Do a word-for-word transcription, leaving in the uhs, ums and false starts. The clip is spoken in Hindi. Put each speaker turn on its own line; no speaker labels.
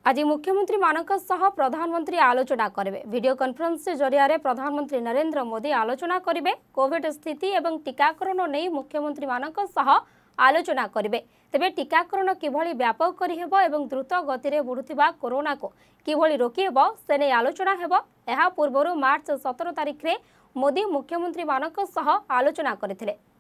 आज मुख्यमंत्री मानक सह प्रधानमंत्री आलोचना करेंगे। वीडियो कॉन्फ्रेंस जरिया प्रधानमंत्री नरेंद्र मोदी आलोचना करेंगे। कोविड स्थिति एवं टीकाकरण नहीं मुख्यमंत्री मानक सह आलोचना करेंगे। तेबे टीकाकरण किभली व्यापक करिहेबो एवं द्रुत गति में बढ़ुथिबा कोरोना को किभली रोकिहेबो से नै आलोचना हेबो। एहा पूर्वरु मार्च सत्रह तारिख रे मोदी मुख्यमंत्री मानक सह आलोचना करथिले।